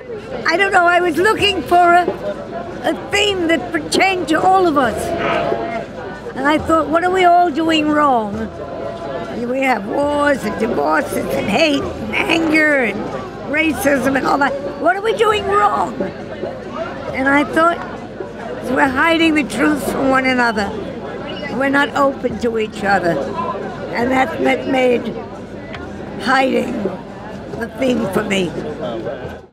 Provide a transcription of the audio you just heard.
I don't know, I was looking for a theme that pertained to all of us. And I thought, what are we all doing wrong? We have wars and divorces and hate and anger and racism and all that. What are we doing wrong? And I thought, we're hiding the truth from one another. We're not open to each other. And that made hiding the theme for me.